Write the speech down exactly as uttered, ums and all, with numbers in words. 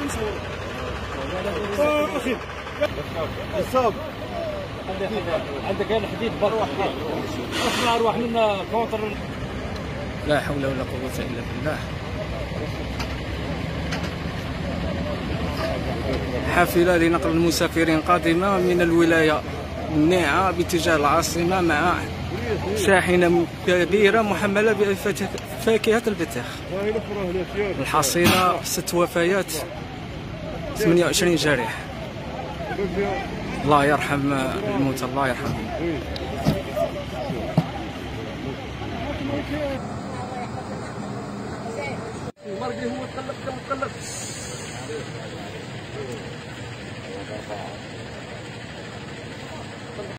اخي الصوب عندك انا حديد برا واحد احنا اروح لنا كونتر. لا حول ولا قوة الا بالله. حافلة لنقل المسافرين قادمة من الولاية الناعة باتجاه العاصمة مع شاحنة كبيرة محملة بفاكهة البطيخ. الحصيلة ست وفيات ثمانية وعشرين جريح. الله يرحم الموتى الله يرحمهم. المرقي هو تقلب تقلب